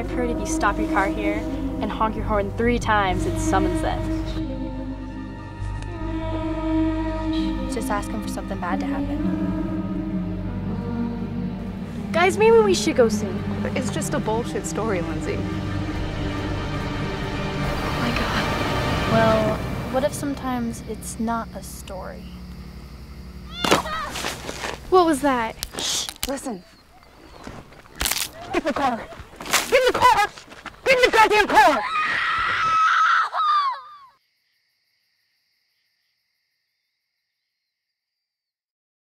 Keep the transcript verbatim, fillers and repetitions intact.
I've heard if you stop your car here and honk your horn three times, it summons them. Just asking for something bad to happen. Guys, maybe we should go soon. It's just a bullshit story, Lindsay. Oh my God. Well, what if sometimes it's not a story? What was that? Shh, listen. Get in the car! Get in the car! Get in the goddamn car!